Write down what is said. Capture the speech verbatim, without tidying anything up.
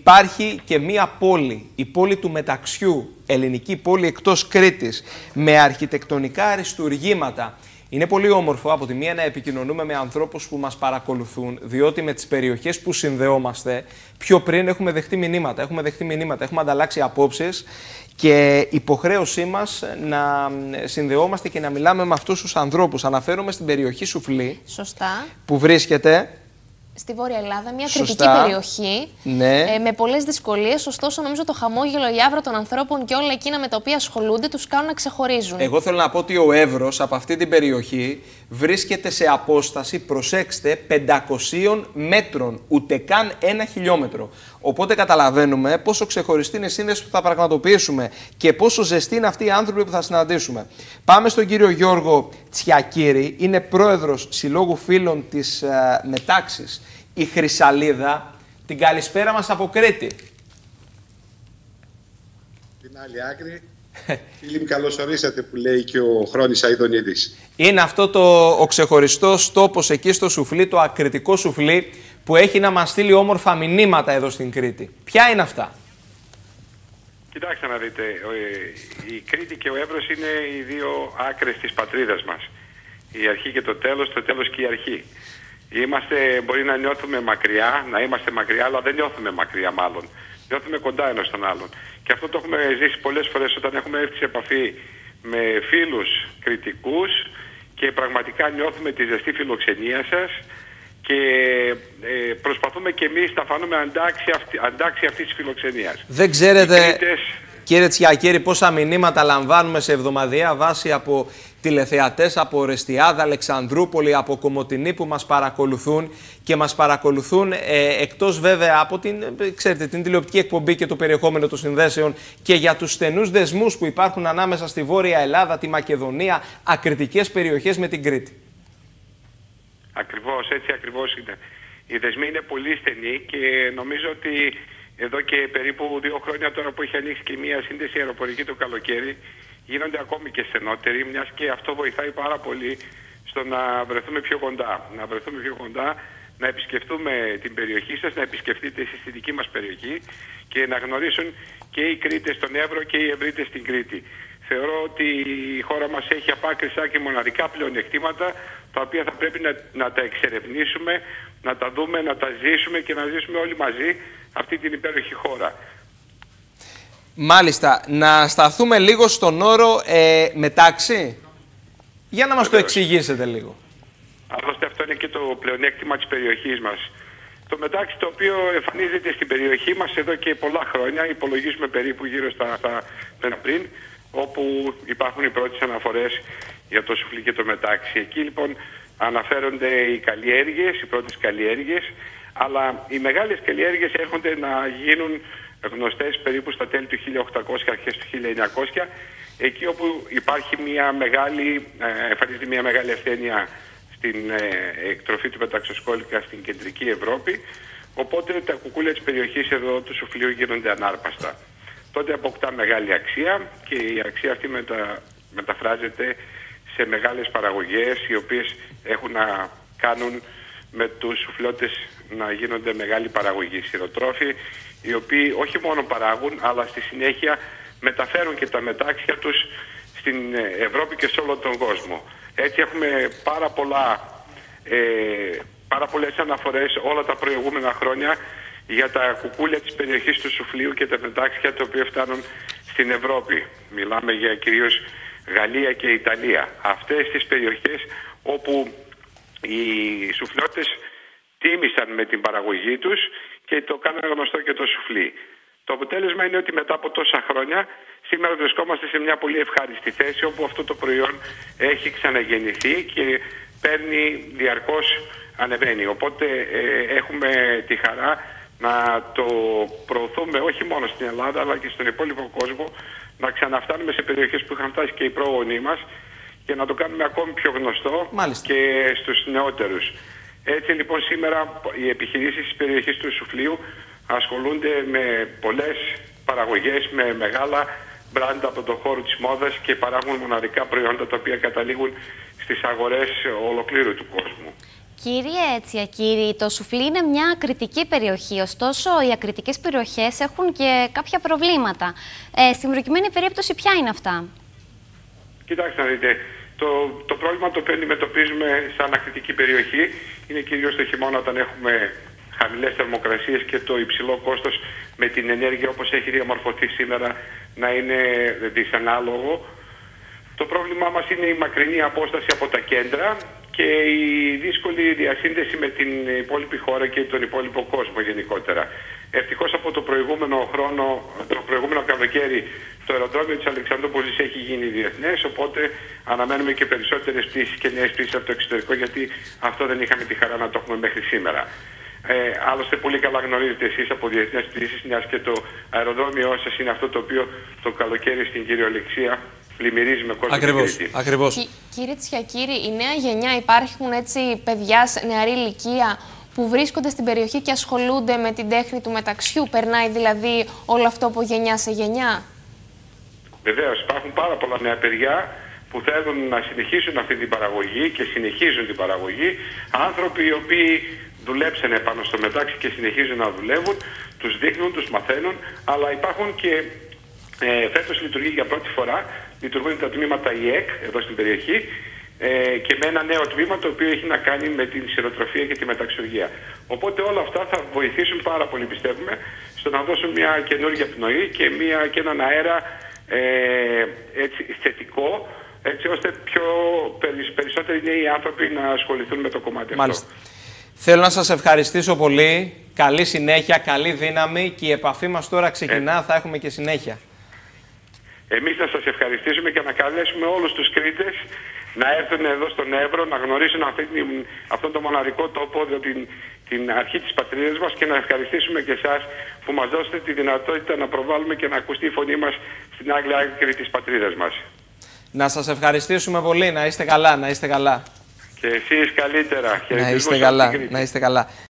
υπάρχει και μία πόλη, η πόλη του Μεταξιού, ελληνική πόλη εκτός Κρήτης, με αρχιτεκτονικά αριστουργήματα. Είναι πολύ όμορφο από τη μία να επικοινωνούμε με ανθρώπους που μας παρακολουθούν, διότι με τις περιοχές που συνδεόμαστε, πιο πριν έχουμε δεχτεί μηνύματα, έχουμε δεχτεί μηνύματα, έχουμε ανταλλάξει απόψεις και υποχρέωσή μας να συνδεόμαστε και να μιλάμε με αυτούς τους ανθρώπους. Αναφέρομαι στην περιοχή Σουφλή, σωστά, που βρίσκεται στη Βόρεια Ελλάδα, μια Σωστά. κριτική περιοχή, ναι. ε, με πολλές δυσκολίες. Ωστόσο, νομίζω το χαμόγελο, η άβρα των ανθρώπων και όλα εκείνα με τα οποία ασχολούνται τους κάνουν να ξεχωρίζουν. Εγώ θέλω να πω ότι ο Εύρος από αυτή την περιοχή βρίσκεται σε απόσταση, προσέξτε, πεντακοσίων μέτρων, ούτε καν ένα χιλιόμετρο. Οπότε καταλαβαίνουμε πόσο ξεχωριστή είναι η σύνδεση που θα πραγματοποιήσουμε και πόσο ζεστοί είναι αυτοί οι άνθρωποι που θα συναντήσουμε. Πάμε στον κύριο Γιώργο Τσιακύρη, είναι πρόεδρος Συλλόγου Φίλων της ε, Μετάξης η Χρυσαλίδα. Την καλησπέρα μας από Κρήτη. Την άλλη άκρη, φίλοι μου, καλώς ορίσατε, που λέει και ο Χρόνης Αηδονίδης. Είναι αυτό το, ο ξεχωριστός τόπος εκεί στο Σουφλί, το ακριτικό Σουφλί, που έχει να μας στείλει όμορφα μηνύματα εδώ στην Κρήτη. Ποια είναι αυτά? Κοιτάξτε να δείτε, η Κρήτη και ο Εύρος είναι οι δύο άκρες της πατρίδας μας. Η αρχή και το τέλος, το τέλος και η αρχή. Είμαστε, μπορεί να νιώθουμε μακριά, να είμαστε μακριά, αλλά δεν νιώθουμε μακριά μάλλον. Νιώθουμε κοντά ένας στον άλλον. Και αυτό το έχουμε ζήσει πολλές φορές όταν έχουμε έρθει σε επαφή με φίλους κριτικούς και πραγματικά νιώθουμε τη ζεστή φιλοξενία σας και ε, προσπαθούμε και εμείς να φανούμε αντάξι, αυτή, αντάξι αυτής της φιλοξενίας. Δεν ξέρετε, Κρήτες... κύριε Τσιακύρη, πόσα μηνύματα λαμβάνουμε σε εβδομαδιαία βάση από τηλεθεατές από Ορεστιάδα, Αλεξανδρούπολη, από Κομοτηνή που μας παρακολουθούν και μας παρακολουθούν ε, εκτός βέβαια από την, ξέρετε, την τηλεοπτική εκπομπή και το περιεχόμενο των συνδέσεων και για τους στενούς δεσμούς που υπάρχουν ανάμεσα στη Βόρεια Ελλάδα, τη Μακεδονία, ακριτικές περιοχές με την Κρήτη. Ακριβώς, έτσι ακριβώς είναι. Οι δεσμοί είναι πολύ στενοί και νομίζω ότι εδώ και περίπου δύο χρόνια τώρα που έχει ανοίξει και μία σύνδεση αεροπορική το καλοκαίρι, γίνονται ακόμη και στενότεροι, μιας και αυτό βοηθάει πάρα πολύ στο να βρεθούμε πιο κοντά. Να βρεθούμε πιο κοντά, να επισκεφτούμε την περιοχή σας, να επισκεφτείτε εσείς τη δική μας περιοχή και να γνωρίσουν και οι Κρήτες στον Εύρο και οι Ευρύτες στην Κρήτη. Θεωρώ ότι η χώρα μας έχει από άκρη σ' άκρη μοναδικά πλεονεκτήματα, τα οποία θα πρέπει να, να τα εξερευνήσουμε, να τα δούμε, να τα ζήσουμε και να ζήσουμε όλοι μαζί αυτή την υπέροχη χώρα. Μάλιστα. Να σταθούμε λίγο στον όρο ε, μετάξι. Για να μας το εξηγήσετε λίγο. Άλλωστε αυτό είναι και το πλεονέκτημα της περιοχής μας. Το μετάξι, το οποίο εμφανίζεται στην περιοχή μας εδώ και πολλά χρόνια, υπολογίζουμε περίπου γύρω στα, στα πριν, όπου υπάρχουν οι πρώτες αναφορές για το Σουφλί και το μετάξι. Εκεί λοιπόν αναφέρονται οι καλλιέργειες, οι πρώτες καλλιέργειες, αλλά οι μεγάλες καλλιέργειες έρχονται να γίνουν γνωστές περίπου στα τέλη του χίλια οκτακόσια, αρχές του χίλια εννιακόσια, εκεί όπου υπάρχει μια μεγάλη, εμφανίζεται μια μεγάλη ασθένεια στην ε, εκτροφή του μεταξοσκόλικα στην κεντρική Ευρώπη, οπότε τα κουκούλια της περιοχής εδώ του Σουφλίου γίνονται ανάρπαστα. Τότε αποκτά μεγάλη αξία και η αξία αυτή μετα, μεταφράζεται σε μεγάλες παραγωγές οι οποίες έχουν να κάνουν με τους σουφλιώτες να γίνονται μεγάλη παραγωγή, σιροτρόφοι, οι οποίοι όχι μόνο παράγουν αλλά στη συνέχεια μεταφέρουν και τα μετάξια τους στην Ευρώπη και σε όλο τον κόσμο. Έτσι έχουμε πάρα, πολλά, ε, πάρα πολλές αναφορές όλα τα προηγούμενα χρόνια για τα κουκούλια της περιοχής του Σουφλίου και τα μετάξια τα οποία φτάνουν στην Ευρώπη. Μιλάμε για κυρίως Γαλλία και Ιταλία. Αυτές τις περιοχές όπου οι σουφλιώτες τίμησαν με την παραγωγή τους και το κάνανε γνωστό και το σουφλί. Το αποτέλεσμα είναι ότι μετά από τόσα χρόνια σήμερα βρισκόμαστε σε μια πολύ ευχάριστη θέση όπου αυτό το προϊόν έχει ξαναγεννηθεί και παίρνει διαρκώς, ανεβαίνει. Οπότε ε, έχουμε τη χαρά να το προωθούμε όχι μόνο στην Ελλάδα αλλά και στον υπόλοιπο κόσμο, να ξαναφτάνουμε σε περιοχές που είχαν φτάσει και οι πρόγονοί μας και να το κάνουμε ακόμη πιο γνωστό. Μάλιστα. Και στους νεότερους. Έτσι λοιπόν σήμερα οι επιχειρήσεις της περιοχής του Σουφλίου ασχολούνται με πολλές παραγωγές, με μεγάλα μπράντα από τον χώρο της μόδας και παράγουν μοναδικά προϊόντα τα οποία καταλήγουν στις αγορές ολοκλήρου του κόσμου. Κύριε Τσιακύρη, το Σουφλί είναι μια ακριτική περιοχή, ωστόσο οι ακριτικές περιοχές έχουν και κάποια προβλήματα. Ε, στην προκειμένη περίπτωση ποια είναι αυτά? Κοιτάξτε να δείτε, το, το πρόβλημα το οποίο αντιμετωπίζουμε σαν ακριτική περιοχή είναι κυρίως το χειμώνα, όταν έχουμε χαμηλές θερμοκρασίες και το υψηλό κόστος με την ενέργεια όπως έχει διαμορφωθεί σήμερα να είναι δυσανάλογο. Το πρόβλημά μας είναι η μακρινή απόσταση από τα κέντρα και η δύσκολη διασύνδεση με την υπόλοιπη χώρα και τον υπόλοιπο κόσμο γενικότερα. Ευτυχώς από το προηγούμενο χρόνο, το προηγούμενο καλοκαίρι, το αεροδρόμιο της Αλεξανδρούπολης έχει γίνει διεθνές, οπότε αναμένουμε και περισσότερες πτήσεις και νέες πτήσεις από το εξωτερικό, γιατί αυτό δεν είχαμε τη χαρά να το έχουμε μέχρι σήμερα. Ε, άλλωστε πολύ καλά γνωρίζετε εσείς από διεθνές πτήσεις, μιας και το αεροδρόμιο σας είναι αυτό το οποίο το καλοκαίρι στην κυριολεξία πλημμυρίζει με κόσμο. Ακριβώς, ακριβώς. Κι, κύριε Τσιακύρη, η νέα γενιά, υπάρχουν έτσι παιδιά σε νεαρή ηλικία που βρίσκονται στην περιοχή και ασχολούνται με την τέχνη του μεταξιού? Περνάει δηλαδή όλο αυτό από γενιά σε γενιά? Βεβαίως, υπάρχουν πάρα πολλά νέα παιδιά που θέλουν να συνεχίσουν αυτή την παραγωγή και συνεχίζουν την παραγωγή. Άνθρωποι οι οποίοι δουλέψανε πάνω στο μετάξι και συνεχίζουν να δουλεύουν, τους δείχνουν, τους μαθαίνουν, αλλά υπάρχουν και ε, φέτος λειτουργεί για πρώτη φορά, λειτουργούν τα τμήματα ι ε κ εδώ στην περιοχή ε, και με ένα νέο τμήμα το οποίο έχει να κάνει με την σειροτροφία και τη μεταξουργία. Οπότε όλα αυτά θα βοηθήσουν πάρα πολύ, πιστεύουμε, στο να δώσουν μια καινούργια πνοή και, μια, και έναν αέρα ε, έτσι, θετικό, έτσι ώστε πιο περισσότεροι νέοι άνθρωποι να ασχοληθούν με το κομμάτι Μάλιστα. αυτό. Θέλω να σας ευχαριστήσω πολύ. Καλή συνέχεια, καλή δύναμη και η επαφή μας τώρα ξεκινά, ε. θα έχουμε και συνέχεια. Εμείς να σας ευχαριστήσουμε και να καλέσουμε όλους τους Κρήτες να έρθουν εδώ στον Εύρο, να γνωρίσουν αυτή, αυτόν τον μοναδικό τόπο, την, την αρχή της πατρίδας μας, και να ευχαριστήσουμε και εσάς που μας δώσετε τη δυνατότητα να προβάλλουμε και να ακουστεί η φωνή μας στην άλλη άκρη της πατρίδας μας. Να σας ευχαριστήσουμε πολύ, να είστε καλά, να είστε καλά. Και εσείς καλύτερα. Να είστε καλά, να είστε καλά.